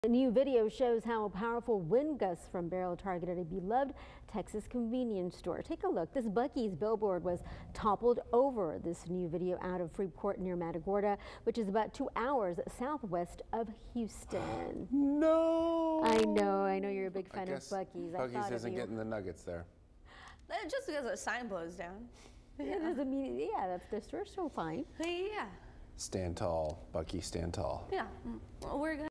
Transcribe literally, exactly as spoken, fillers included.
A new video shows how a powerful wind gust from Beryl targeted a beloved Texas convenience store. Take a look. This Buc-ee's billboard was toppled over. This new video out of Freeport near Matagorda, which is about two hours southwest of Houston. No! I know, I know you're a big fan of Buc-ee's. Buc-ee's isn't getting the nuggets there. Just because a sign blows down. Yeah, it doesn't mean, yeah, that's their store still fine. Yeah. Stand tall, Buc-ee, stand tall. Yeah. Well, we're gonna